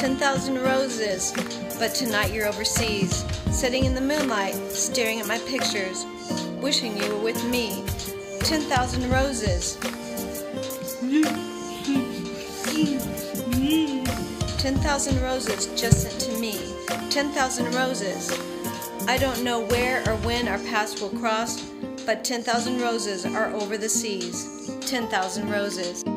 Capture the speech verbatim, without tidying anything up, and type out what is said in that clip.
ten thousand roses, but tonight you're overseas, sitting in the moonlight, staring at my pictures, wishing you were with me. ten thousand roses. ten thousand roses just sent to me. ten thousand roses. I don't know where or when our paths will cross, but ten thousand roses are over the seas. ten thousand roses.